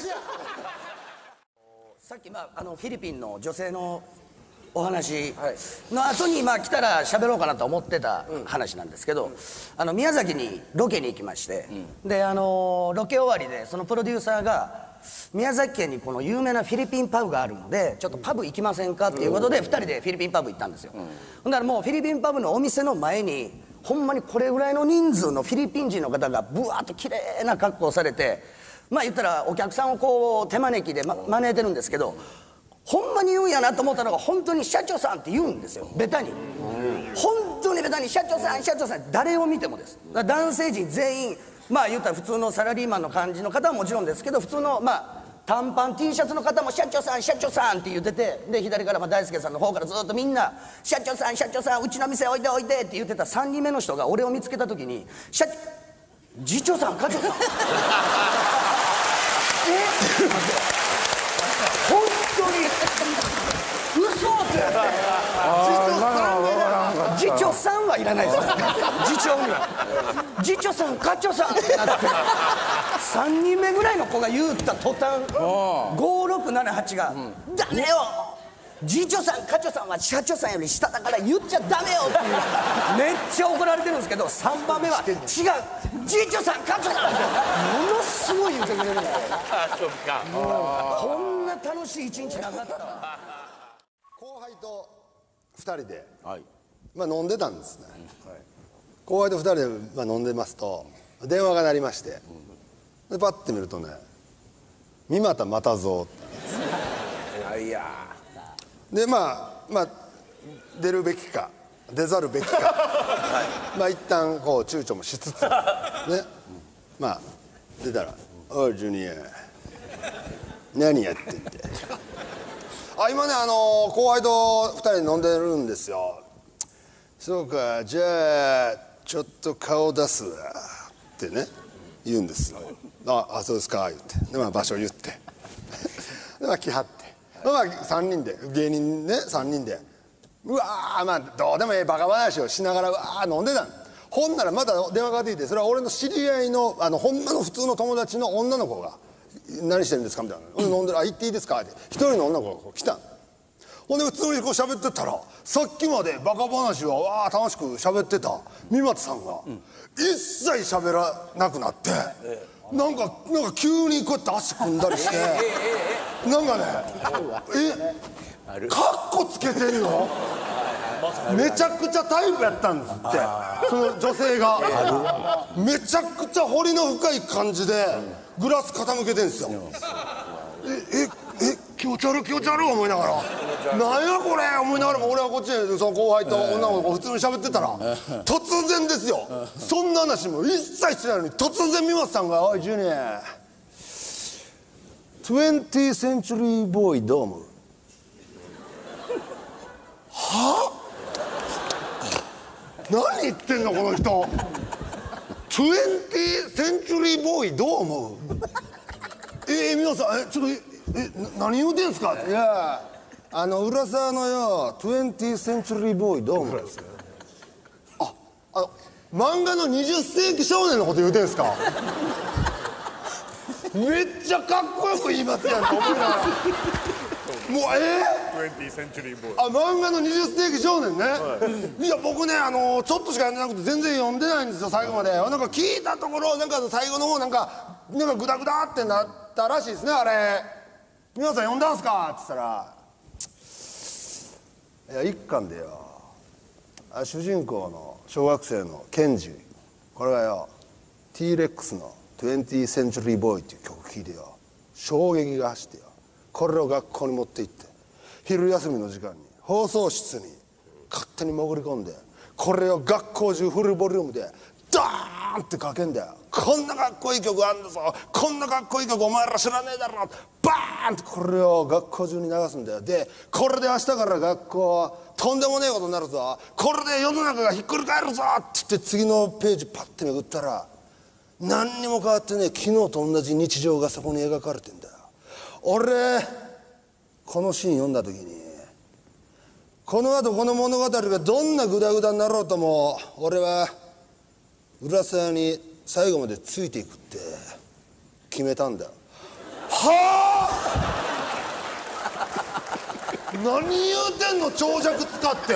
さっき、まあ、あのフィリピンの女性のお話の後に、まあ、来たら喋ろうかなと思ってた話なんですけど、あの宮崎にロケに行きまして、であのロケ終わりでそのプロデューサーが宮崎県にこの有名なフィリピンパブがあるのでちょっとパブ行きませんかっていうことでふたりでフィリピンパブ行ったんですよ。ほんだらもうフィリピンパブのお店の前にほんまにこれぐらいの人数のフィリピン人の方がブワーッと綺麗な格好をされて、まあ言ったらお客さんをこう手招きで、ま、招いてるんですけど、ほんまに言うんやなと思ったのが本当に社長さんって言うんですよ、ベタに。本当にベタに社長さん社長さん、誰を見てもです。だから男性陣全員まあ言ったら普通のサラリーマンの感じの方はもちろんですけど、普通のまあ短パン T シャツの方も社長さん社長さんって言ってて、で左からまあ大輔さんの方からずっとみんな社長さん社長さんうちの店おいでおいでって言ってたさんにんめの人が俺を見つけた時に「社次長さん課長さんえ本当に嘘って次長さんはいらないですよ次長には次長さん課長さんってなってさんにんめぐらいの子が言った途端ごろくななはちが「ダメよ次長さん課長さんは社長さんより下だから言っちゃダメよ」っていうめっちゃ怒られてるんですけど、さんばんめは「違う次長さん課長さん」ってものすごい言ってくれるんで、 あそっかこんな楽しい一日なかったわ。 後輩とふたりで、まあ飲んでたんですね、後輩とふたりで、まあ、飲んでますと電話が鳴りまして、でパッて見るとね「三股又蔵」っていやでまあまあ出るべきか出ざるべきかまあ一旦こう躊躇もしつつね、まあ出たら「おいジュニア何やってんだよ」あ今ねあのー、後輩とふたりで飲んでるんですよ。そうかじゃあちょっと顔出すわってね言うんですよ。ああそうですか言ってで、まあ、場所言ってでまあ来はってまあさんにんで芸人ねさんにんでうわーまあどうでもええバカ話をしながらうわー飲んでたん。ほんならまた電話がかかってきて、それは俺の知り合いのあのほんまの普通の友達の女の子が「何してるんですか?」みたいな「飲んでるあ行っていいですか?」って一人の女の子が来たん。ほんで普通にこう喋ってたらさっきまでバカ話はわあ楽しく喋ってた三松さんが一切喋らなくなって「 なんかなんか急にこうやって足組んだりしてなんかねえカッコつけてんのめちゃくちゃタイプやったんですってその女性がめちゃくちゃ彫りの深い感じでグラス傾けてんすよえええ気持ち悪い気持ち悪い思いながらなんやこれ思いながらも俺はこっちでその後輩と女の子普通に喋ってたら突然ですよそんな話も一切してないのに突然三松さんが「おいジュニアトゥエンティーセンチュリーボーイどう思う?」はあ何言ってんのこの人トゥエンティーセンチュリーボーイどう思うえー、皆さんえちょっとえ何言うてんすかいやあの浦沢のよトゥエンティーセンチュリーボーイどう思うああの漫画のにじゅっ世紀少年のこと言うてんすかめっちゃかっこよく言いますやんと思いながらもうえー、 にじゅうセンチュリーボーイあ漫画のにじゅっ世紀少年ね、はい、いや僕ねあのちょっとしか読んでなくて全然読んでないんですよ最後までなんか聞いたところなんか最後の方なんかなんかグダグダってなったらしいですねあれ皆さん読んだんすかって言ったらいや一巻でよあ主人公の小学生のケンジこれがよ T レックスのトゥエンティーセンチュリーボーイっていう曲聴いてよ衝撃が走ってよこれを学校に持って行って昼休みの時間に放送室に勝手に潜り込んでこれを学校中フルボリュームでダーンってかけんだよこんなかっこいい曲あんだぞこんなかっこいい曲お前ら知らねえだろバーンってこれを学校中に流すんだよでこれで明日から学校はとんでもねえことになるぞこれで世の中がひっくり返るぞって言って次のページパッてめくったら何にも変わってね昨日と同じ日常がそこに描かれてんだよ俺このシーン読んだ時にこのあとこの物語がどんなグダグダになろうとも俺は浦沢に最後までついていくって決めたんだよはあ何言うてんの長尺使って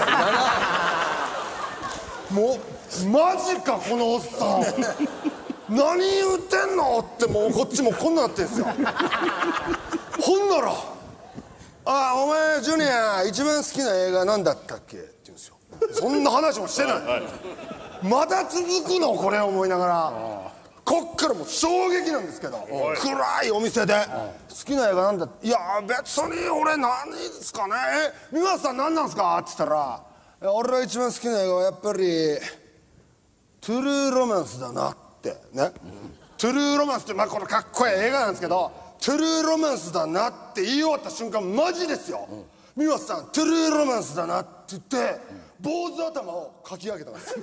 もうマジかこのおっさん何言うてんのってもうこっちもこんななってんすよほんなら「ああお前ジュニア一番好きな映画なんだったっけ?」って言うんですよそんな話もしてない、はい、まだ続くのこれ思いながらこっからもう衝撃なんですけど暗いお店で好きな映画なんだいや別に俺何ですかねえ三松さん何なんすかって言ったら俺が一番好きな映画はやっぱりトゥルーロマンスだなってね、うん、トゥルーロマンスってまあこれかっこいい映画なんですけどトゥルーロマンスだなって言い終わった瞬間マジですよ、うん、三松さんトゥルーロマンスだなって言って、うん、坊主頭をかき上げたんです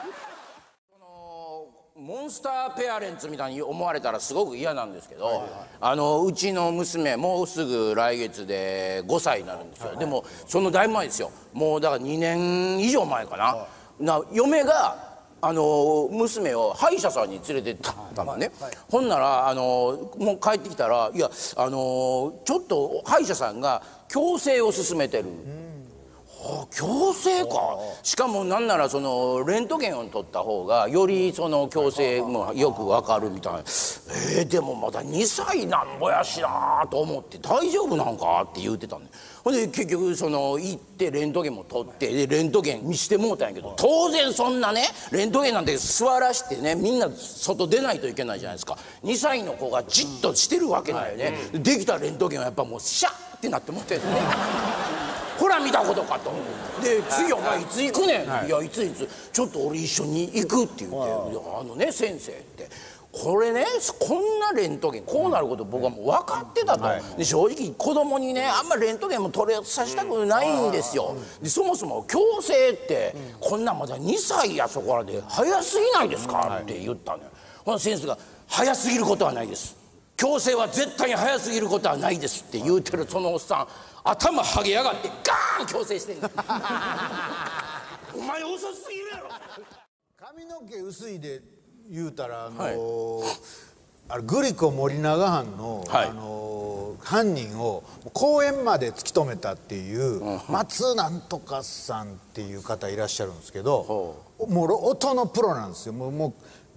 モンスターペアレンツみたいに思われたらすごく嫌なんですけど、はいはい、あのうちの娘もうすぐ来月でごさいになるんですよ、はいはい、でもそのだいぶ前ですよもうだからにねん以上前かな、はい、な嫁があの娘を歯医者さんに連れてったのね、はいはい、ほんならあのもう帰ってきたらいやあのちょっと歯医者さんが矯正を勧めてる、はあ、矯正かしかもなんならそのレントゲンを取った方がよりその矯正もよくわかるみたいなえー、でもまだにさいなんぼやしなと思って大丈夫なんかって言うてたんでほんで結局その行ってレントゲンも取ってでレントゲン見してもうたんやけど当然そんなねレントゲンなんて座らしてねみんな外出ないといけないじゃないですかにさいの子がじっとしてるわけだよね、うん、できたレントゲンはやっぱもうシャッってなって持ってるねほら見たことかとで次お前いつ行くねん、はい、いやいついつちょっと俺一緒に行くって言ってあのね先生ってこれねこんなレントゲンこうなること僕はもう分かってたと、はい、で正直子供にねあんまレントゲンも取れさせたくないんですよでそもそも矯正ってこんなんまだにさいやそこらで早すぎないですかって言ったのよほな先生が早すぎることはないです矯正は絶対に早すぎることはないですって言うてるそのおっさん頭はげやがってガーン矯正してんのお前遅すぎるやろ髪の毛薄いで言うたらあのーはい、あれグリコ森永藩の、はい、あのー、犯人を公園まで突き止めたっていう、うん、松なんとかさんっていう方いらっしゃるんですけど、うん、もう音のプロなんですよもうもう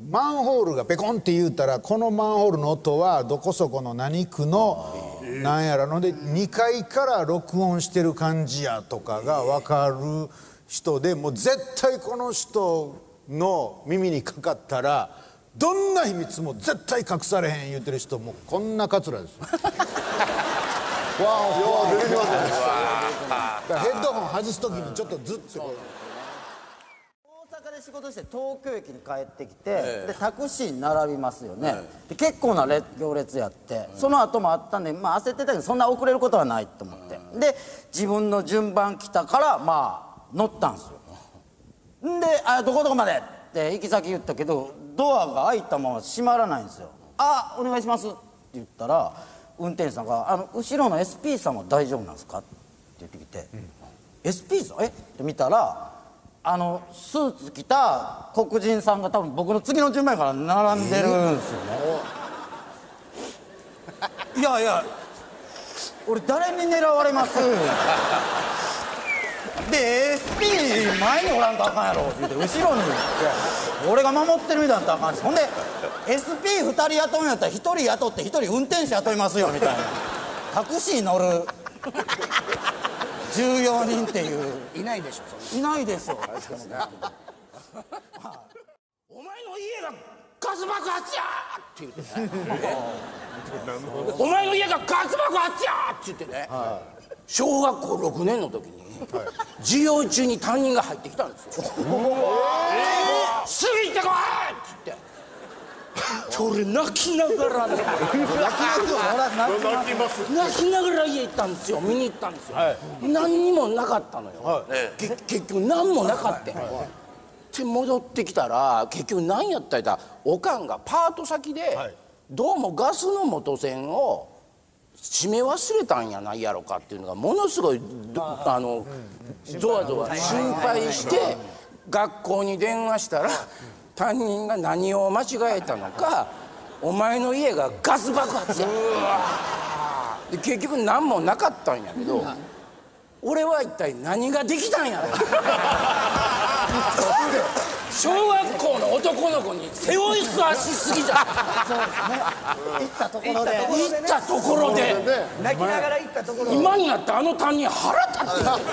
マンホールがペコンって言うたらこのマンホールの音はどこそこの何区のなんやらのでにかいから録音してる感じやとかが分かる人でもう絶対この人の耳にかかったらどんな秘密も絶対隠されへん言うてる人もこんな桂ですよ。わお出てきますね。だからヘッドホン外す時にちょっとズッてこう。 大阪で仕事して東京駅に帰ってきて、でタクシーに並びますよね、で結構な行列やって、その後もあったんで、まあ、焦ってたけどそんな遅れることはないと思って、で自分の順番来たからまあ乗ったんですよ。んで「あどこどこまで」って行き先言ったけどドアが開いたまま閉まらないんですよ。「あお願いします」って言ったら運転手さんが「あの後ろの エスピー さんは大丈夫なんですか?」って言ってきて「エスピー さんえ?」って見たらあのスーツ着た黒人さんが多分僕の次の順番から並んでるんですよね。いやいや俺誰に狙われますで エスピー 前におらんとあかんやろって言って後ろに俺が守ってるみたいなったらあかんし、ほんで エスピーふたり雇うんやったらひとり雇ってひとり運転手雇いますよみたいな、タクシー乗る重要人っていういないでしょそんいないでしょ。 なお前の家がガス爆発やって言ってねお前の家がガス爆発やって言ってね、小学校ろくねんの時に授業中に担任が入ってきたんですよ。すぐ行ってこいって言って俺泣きながらね泣きながら家行ったんですよ。見に行ったんですよ、はい、何にもなかったのよ、はい、結局何もなかった、はいはい、で戻ってきたら結局何やったらおかんがパート先で、はい、どうもガスの元栓を閉め忘れたんやないやろかっていうのがものすごいあのゾワゾワ心配して学校に電話したら担任が何を間違えたのか「お前の家がガス爆発や」で結局何もなかったんやけど俺は一体何ができたんやろ小学校の男の子に背負いすわしすぎじゃん。そうですね。行ったところで行ったところで泣きながら行ったところで今になってあの担任腹立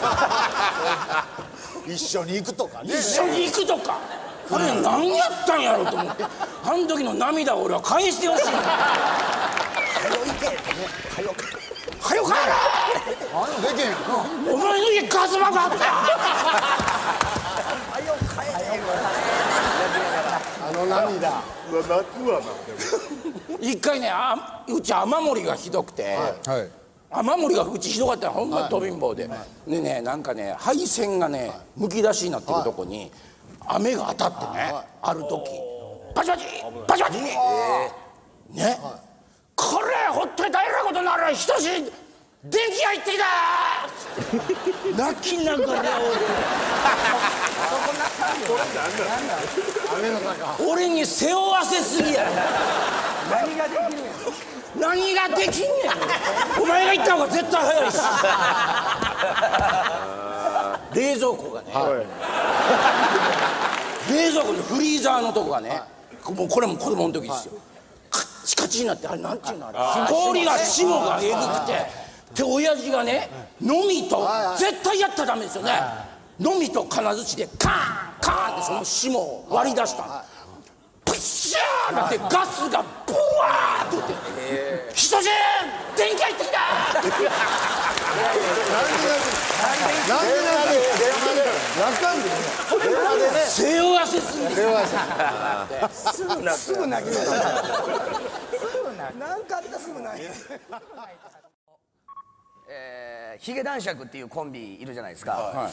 って一緒に行くとかね、 一緒に行くとかこれ何やったんやろと思ってあの時の涙を俺は返してほしい。はよ行けってね、はよはよ帰れあのでけんお前の家ガス爆発やあの涙泣くわな。 一回ねあうち雨漏りがひどくて、 はい、 雨漏りがうちひどかったのほんま飛びん坊で、はい、でねなんかね配線がねむき出しになってるとこに雨が当たってね、はい、ある時バチバチバチバチね、はい、これほっといたらえらいことになる人し電気が入ってきた泣きながら俺俺に背負わせすぎや何ができるんや何ができんねんお前が行った方が絶対早いし冷蔵庫がね、はい、冷蔵庫のフリーザーのとこがね、はい、もうこれも子供の時ですよ、はい、カッチカチになってあれなんていうのあれ氷が霜がえぐくてで親父がねのみと絶対やったらダメですよねのみと金槌でカーンカーンってその霜を割り出したプッシャーなってガスがブワーって言って「人じ電気入ってきた!」背負わせすぎてすぐ泣くすぐ泣きました何かあったらすぐ泣いてえー、ヒゲ男爵っていうコンビいるじゃないですか、はい、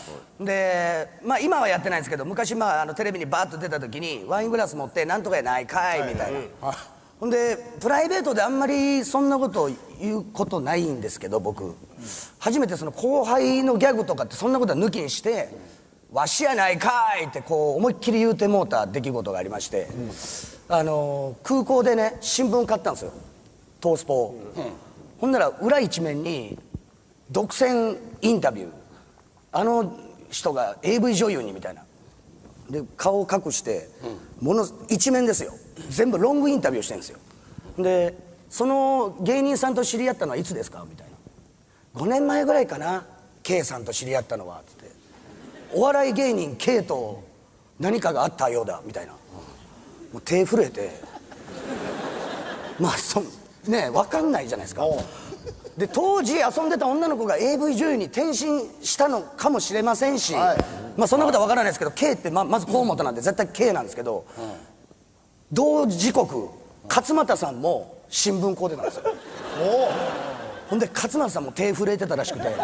で、まあ、今はやってないんですけど昔、まあ、あのテレビにバーッと出た時にワイングラス持って「なんとかやないかい」みたいな、はいはい、ほんでプライベートであんまりそんなことを言うことないんですけど僕、うん、初めてその後輩のギャグとかってそんなことは抜きにして「わしやないかい」ってこう思いっきり言うてもうた出来事がありまして、うん、あの空港でね新聞買ったんですよトースポを、うん、ほんなら裏一面に独占インタビューあの人が エーブイ 女優にみたいなで顔を隠してもの一面ですよ、全部ロングインタビューしてるんですよ。でその芸人さんと知り合ったのはいつですかみたいな、ごねんまえぐらいかな K さんと知り合ったのはつって、お笑い芸人 K と何かがあったようだみたいな、もう手震えてまあそね分かんないじゃないですか。で当時遊んでた女の子が エーブイ 女優に転身したのかもしれませんし、はい、まあそんなことは分からないですけど K って ま, まず河本なんで絶対 K なんですけど、うん、同時刻勝俣さんも新聞買うてたんですよ。ほんで勝俣さんも手震えてたらしくて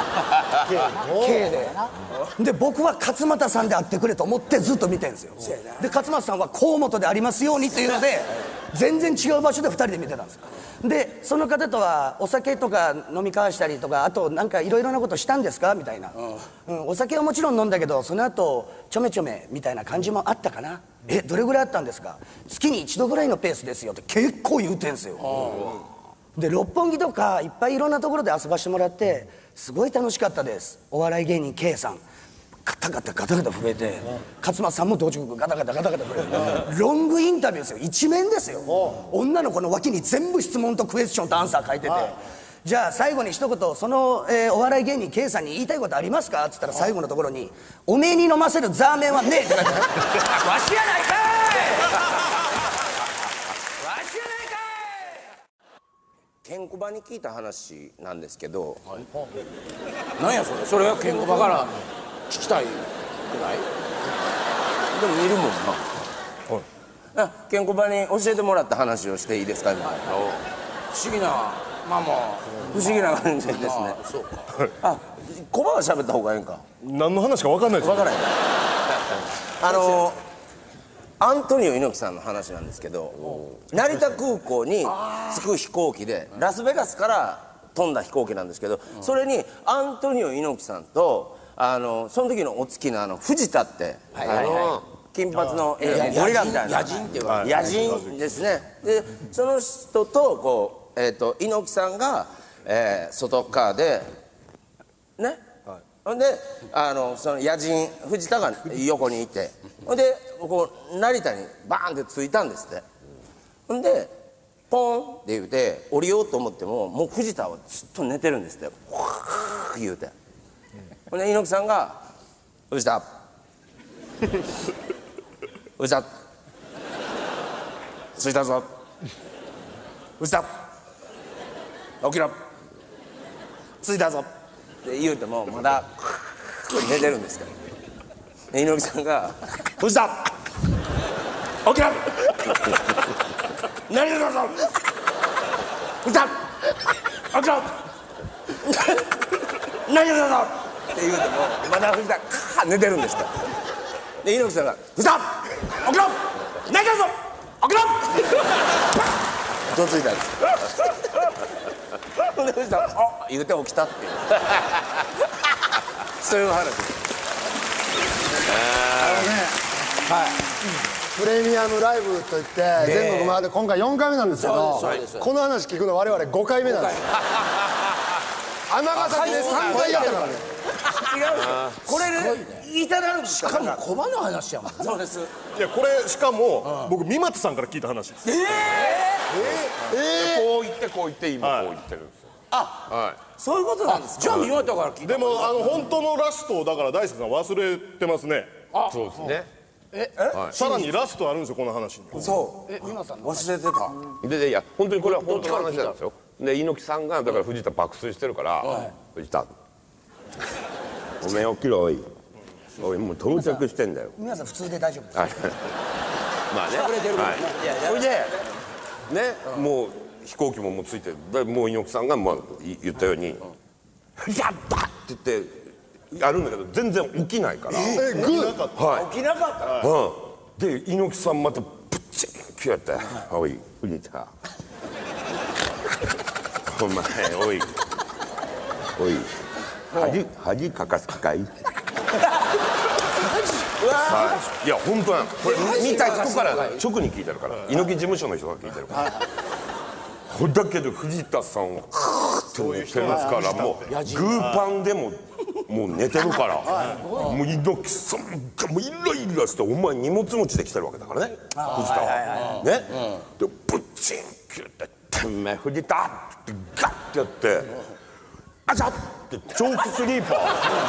K でで僕は勝俣さんで会ってくれと思ってずっと見てるんですよ。で勝俣さんは河本でありますようにっていうので全然違う場所でふたりで見てたんですよ。でその方とはお酒とか飲み交わしたりとか、あとなんかいろいろなことしたんですかみたいな、うん、お酒はもちろん飲んだけどその後ちょめちょめみたいな感じもあったかな。えどれぐらいあったんですか。月に一度ぐらいのペースですよって結構言うてんすよ。で六本木とかいっぱいいろんなところで遊ばしてもらってすごい楽しかったです。お笑い芸人 K さんガタガタガタガタ震えて、勝俣さんも同時刻ガタガタガタガタ震えて、ロングインタビューですよ、一面ですよ。女の子の脇に全部質問とクエスチョンとアンサー書いてて、じゃあ最後に一言その、えー、お笑い芸人 K さんに言いたいことありますかっつったら最後のところに「おめえに飲ませるザーメンはねえ」って書いてあるわしやないかいわしやないかい。 ケンコバに聞いた話なんですけど、 はい、何やそれ。それはケンコバから聞きたいくらいでもいるもんな。はい、ケンコバに教えてもらった話をしていいですか今。はい、 不思議なまあまあ不思議な感じですね。 そうか。 あ、コバは喋った方がいいんか。 何の話か分かんないです。 分からない。あのアントニオ猪木さんの話なんですけど、成田空港に着く飛行機でラスベガスから飛んだ飛行機なんですけど、それにアントニオ猪木さんとあのその時のお付きのあの藤田って、はいはいはい、金髪のゴリラみたいな野人っていうか野人ですね。でその人とこう、えー、と猪木さんが、えー、外側でね、ほんであのその野人藤田が横にいて、ほんでこう成田にバーンって着いたんですって。ほんでポンって言うて降りようと思ってももう藤田はずっと寝てるんですって。わー言うて、ほんで猪木さんが「藤田藤田着いたぞ藤田起きろ着いたぞ」って言うてもまだ寝てるんですから。で猪木さんが「藤田起きろ何だぞ藤田起きろ何だぞ」って言うてもまだ藤田カーッ寝てるんですから。で猪木さんが「藤田起きろ何だぞ起きろ!」どついたんです。ほんで藤田が「あっ!」言うて起きたっていうそういう話です。 あのね、はい、プレミアムライブといって全国回って今回よんかいめなんですけど、この話聞くの我々ごかいめなんです。尼崎でさんかいやったからね。 違うこれね言いたなるんですか。 しかもコバの話やもん。 そうです。 いやこれしかも僕三又さんから聞いた話です。 えええこう言ってこう言って今こう言ってるんですよ。 あ、そういうことなんですか。じゃあ三股から聞いた。 でもあの本当のラストをだから大輔さん忘れてますね。 そうですね。 ええ、さらにラストあるんですよこの話に。 そうえ、皆さん忘れてた。 でいや本当にこれは本当の話なんですよ。で猪木さんがだから藤田爆睡してるから「藤田おめえ起きろおいおいもう到着してんだよ」 皆さん普通で大丈夫です。 まあねそれでねもう飛行機ももうついてる。もう猪木さんがまあ言ったように「やった!」って言ってやるんだけど全然起きないから。 起きなかった。 うんで猪木さんまたプッチンキューって「おい藤田お前おいおい恥恥かかすかい?」いや本当なのこれ見た人から直に聞いてるから猪木事務所の人が聞いてるからだけど藤田さんはクーッて寝てますからもうグーパンでももう寝てるからもう猪木さんがもうイライラしてお前荷物持ちで来てるわけだからね藤田はねでブチンキュって「てめえ藤田」ってガッてやって「あちゃ!」ってチョークスリーパー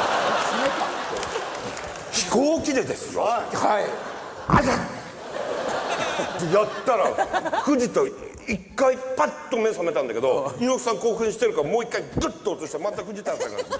飛行機でですよはいあちゃ!ってやったら藤田一回パッと目覚めたんだけど猪木さん興奮してるからもう一回グッと落としてまた藤田さんが打ち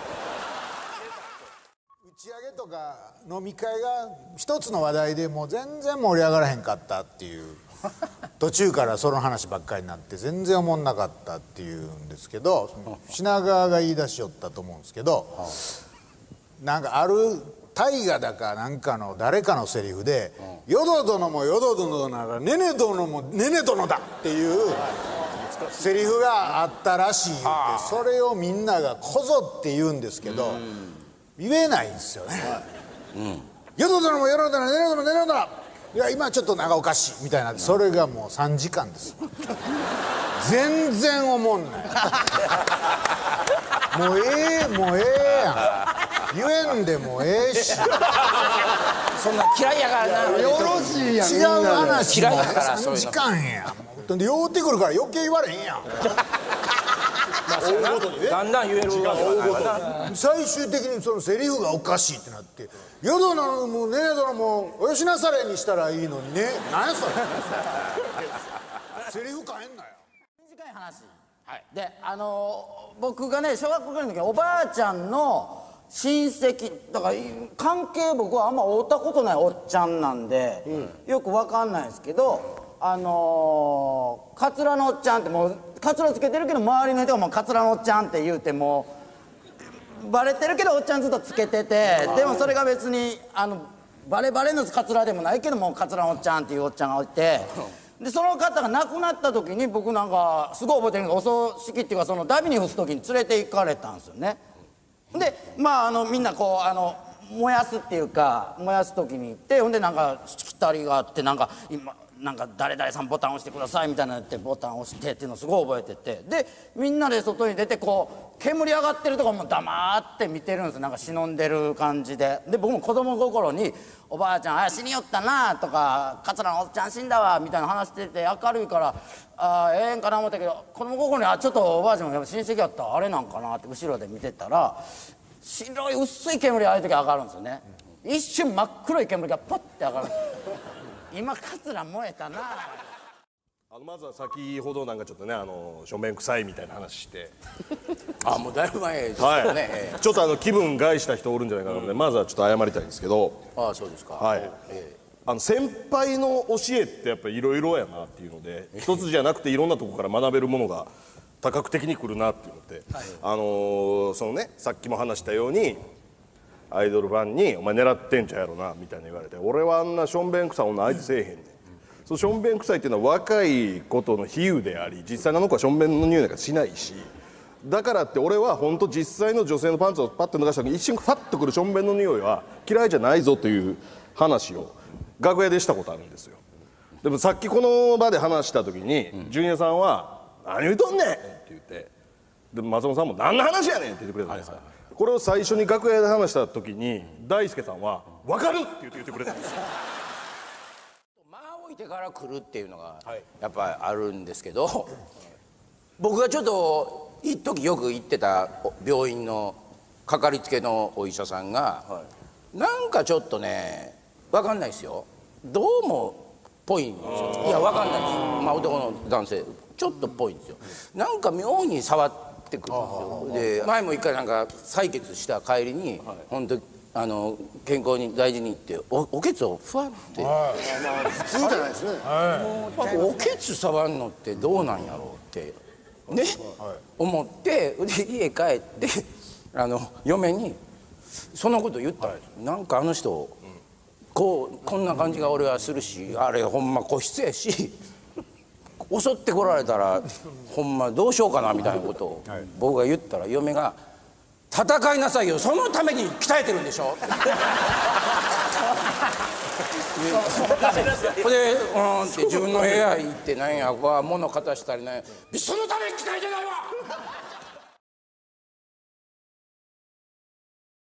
上げとか飲み会が一つの話題でもう全然盛り上がらへんかったっていう途中からその話ばっかりになって全然おもんなかったっていうんですけど品川が言い出しよったと思うんですけどなんかある大河だかなんかの誰かのセリフで「淀殿も淀殿ならねね殿もねね殿だ」っていうセリフがあったらしいってそれをみんなが「こぞ」って言うんですけど言えないんですよね。淀殿も淀殿ねね殿もねね殿だいや今ちょっとなんかおかしいみたいなそれがもうさんじかんです全然おもんないもうええもうええやん言えんでもええしそんな嫌いやからなよろしいやん違う話も嫌いやからさんじかんやんで酔うてくるから余計言われへんやんだんだん言えるわ最終的にそのセリフがおかしいってなって「淀殿もねね殿もおよしなされ」にしたらいいのにね何やそれセリフ変えんなよ短い話、はい、であのー、僕がね小学校ぐらいの時おばあちゃんの親戚だから関係僕はあんま会ったことないおっちゃんなんで、うん、よく分かんないですけどあのー、カツラのおっちゃんってもうカツラつけてるけど周りの人がもうカツラのおっちゃんって言うてもうバレてるけどおっちゃんずっとつけててでもそれが別にあのバレバレのカツラでもないけどもカツラのおっちゃんっていうおっちゃんがいてでその方が亡くなった時に僕なんかすごい覚えてるのがお葬式っていうかそのダビに付す時に連れて行かれたんですよね。でまああのみんなこうあの燃やすっていうか燃やす時に行ってほんでなんかしきたりがあってなんか今なんか誰々さんボタン押してくださいみたいなのってボタン押してっていうのをすごい覚えててでみんなで外に出てこう煙上がってるとこも黙って見てるんですなんか忍んでる感じでで僕も子供心に「おばあちゃんあ死によったな」とか「桂のおっちゃん死んだわ」みたいな話してて明るいからあええんかな思ったけど子供心にあちょっとおばあちゃんも親戚やったらあれなんかなって後ろで見てたら白い薄い煙ああいう時上がるんですよね一瞬真っ黒い煙がポッて上がる今カツラ燃えたなあのまずは先ほどなんかちょっとねあの正面臭いみたいな話してあもうだいぶ前ですよね、 はい、ちょっとあの気分害した人おるんじゃないかなので、うん、まずはちょっと謝りたいんですけどああそうですかはい、ええ、あの先輩の教えってやっぱりいろいろやなっていうので一つじゃなくていろんなとこから学べるものが多角的に来るなっていうので、はい、あのー、そのねさっきも話したようにアイドルファンに「お前狙ってんちゃうやろな」みたいな言われて「俺はあんなしょんべん臭い女相手せえへんねん」そのしょんべん臭いっていうのは若いことの比喩であり実際のあの子はしょんべんの匂いなんかしないしだからって俺は本当実際の女性のパンツをパッと脱がした時に一瞬ファッとくるしょんべんの匂いは嫌いじゃないぞという話を楽屋でしたことあるんですよ。でもさっきこの場で話した時に、うん、ジュニアさんは「何言うとんねん!」って言ってで松本さんも「何の話やねん!」って言ってくれたんですよ。これを最初に楽屋で話した時に大輔さんは「分かる!」って言って言ってくれたんですよ。 間を置いてから来るっていうのがやっぱりあるんですけど僕がちょっと一時よく行ってた病院のかかりつけのお医者さんが、はい、なんかちょっとね分かんないですよどうもぽいんですよ。いや分かんないです、まあ、男の男性ちょっとぽいんですよ。なんか妙に触ってってくるんですよ。で前も一回なんか採血した帰りに、はい、本当あの健康に大事に行っておおけつをふわって、はい、 普通じゃないですね、 はい、おけつ触るのってどうなんやろうってね、はい、思ってで家帰ってあの嫁にそんなこと言ったら、はい、なんかあの人、うん、こうこんな感じが俺はするしあれほんま個室やし襲ってこられたらほんまどうしようかなみたいなことを僕が言ったら嫁が「戦いなさいよそのために鍛えてるんでしょ」ほんで「うん」って自分の部屋行ってなんや物片したりね「そのために鍛えてないわ!」